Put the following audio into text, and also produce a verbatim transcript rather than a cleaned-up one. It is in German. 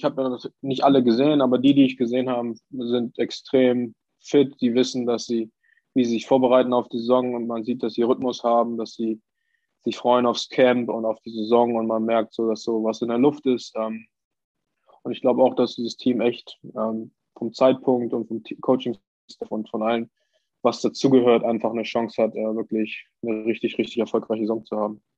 ich habe ja nicht alle gesehen, aber die, die ich gesehen habe, sind extrem fit. Die wissen, dass sie, wie sie sich vorbereiten auf die Saison und man sieht, dass sie Rhythmus haben, dass sie sich freuen aufs Camp und auf die Saison und man merkt so, dass so was in der Luft ist. Ähm, und ich glaube auch, dass dieses Team echt ähm, vom Zeitpunkt und vom Coaching und von allen, was dazugehört, einfach eine Chance hat, äh, wirklich eine richtig, richtig erfolgreiche Saison zu haben.